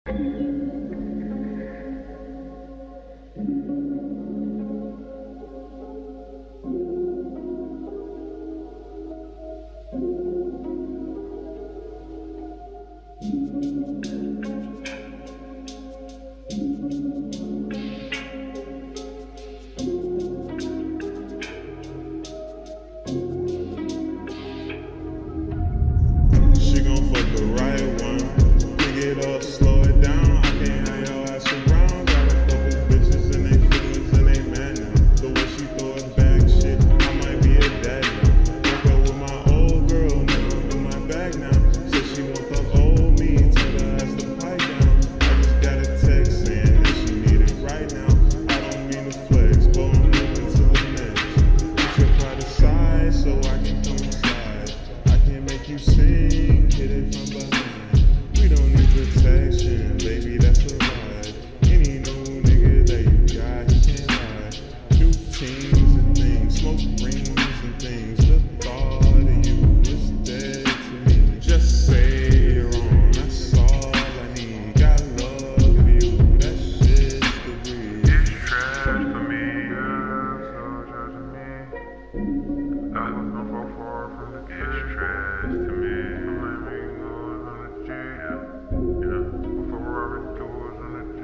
She gon' fuck the right one. Pick it up, slow it down. I can't have your ass around. Got a couple bitches and they feelings and they mad now. The way she throw it back, shit, I might be a dad now. Broke up with my old girl, now I'm in my bag now. Said she want the old me, tell her ass to pipe down. I just got a text saying that she need it right now. I don't mean to flex, but I'm moving to the next. Put your pride aside so I can come inside. I can make you sing, hit it from behind. We don't need protection, baby, that's a ride. Any new nigga that you got, he can't hide. New teams and things, smoke rings and things. The thought of you is dead to me. Just say you're on, that's all I need. Got love for you, that shit's the breeze. It's trash to me, yeah, so trash to me. I was not so far from the trash. It's trash to me. So let me go on the G, yeah. Before I do it on the G,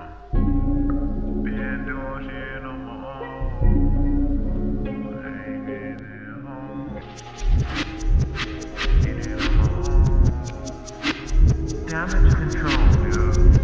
been doing shit on my own. Ain't been at home. Ain't in my own. Damage control, yeah.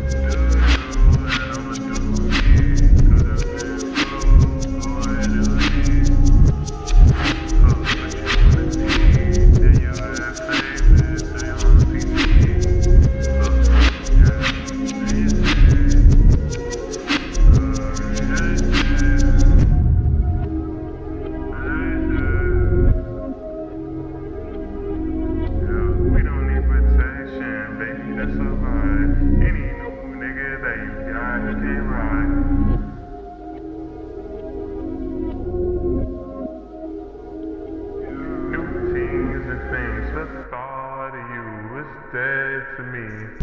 The thought of you is dead to me.